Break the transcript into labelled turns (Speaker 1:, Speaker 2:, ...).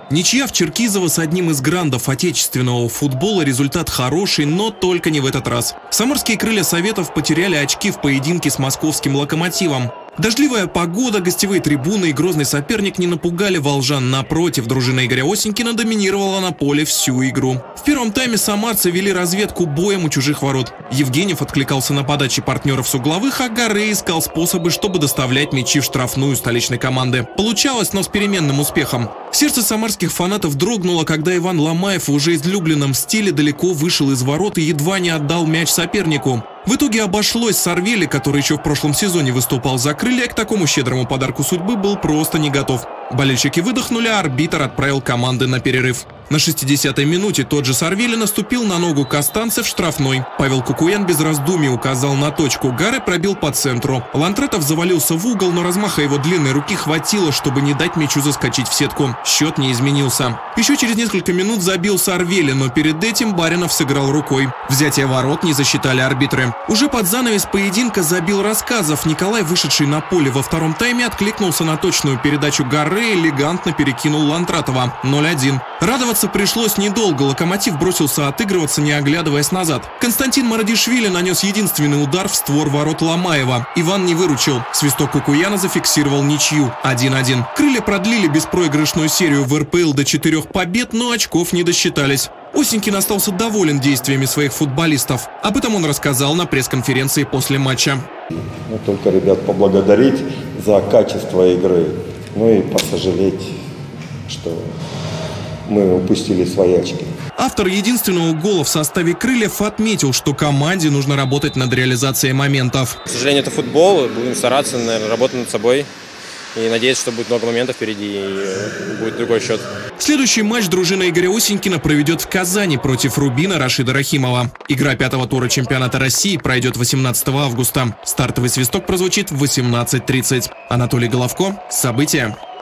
Speaker 1: Ничья в Черкизово с одним из грандов отечественного футбола – результат хороший, но только не в этот раз. Самарские крылья Советов потеряли очки в поединке с московским «Локомотивом». Дождливая погода, гостевые трибуны и грозный соперник не напугали волжан. Напротив, дружина Игоря Осенькина доминировала на поле всю игру. В первом тайме самарцы вели разведку боем у чужих ворот. Евгеньев откликался на подачи партнеров с угловых, а Гаре искал способы, чтобы доставлять мячи в штрафную столичной команды. Получалось, но с переменным успехом. Сердце самарских фанатов дрогнуло, когда Иван Ломаев в уже излюбленном стиле далеко вышел из ворот и едва не отдал мяч сопернику. В итоге обошлось. Сарвели, который еще в прошлом сезоне выступал за крылья, к такому щедрому подарку судьбы был просто не готов. Болельщики выдохнули, а арбитр отправил команды на перерыв. На 60-й минуте тот же Сарвели наступил на ногу Костанце в штрафной. Павел Кукуян без раздумий указал на точку. Гаре пробил по центру. Лантретов завалился в угол, но размаха его длинной руки хватило, чтобы не дать мячу заскочить в сетку. Счет не изменился. Еще через несколько минут забил Сарвели, но перед этим Баринов сыграл рукой. Взятие ворот не засчитали арбитры. Уже под занавес поединка забил Рассказов. Николай, вышедший на поле во втором тайме, откликнулся на точную передачу Гаре и элегантно перекинул Лантратова. 0-1. Радоваться пришлось недолго. Локомотив бросился отыгрываться, не оглядываясь назад. Константин Марадишвили нанес единственный удар в створ ворот Ломаева. Иван не выручил. Свисток Кукуяна зафиксировал ничью. 1-1. Крылья продлили беспроигрышную серию в РПЛ до 4 побед, но очков не досчитались. Осенькин остался доволен действиями своих футболистов. Об этом он рассказал на пресс-конференции после матча.
Speaker 2: Только ребят поблагодарить за качество игры. И посожалеть, что мы упустили свои очки.
Speaker 1: Автор единственного гола в составе крыльев отметил, что команде нужно работать над реализацией моментов.
Speaker 3: К сожалению, это футбол. Будем стараться, наверное, работать над собой. И надеюсь, что будет много моментов впереди и будет другой счет.
Speaker 1: Следующий матч дружина Игоря Осенькина проведет в Казани против Рубина Рашида Рахимова. Игра 5-го тура чемпионата России пройдет 18 августа. Стартовый свисток прозвучит в 18:30. Анатолий Головко. События.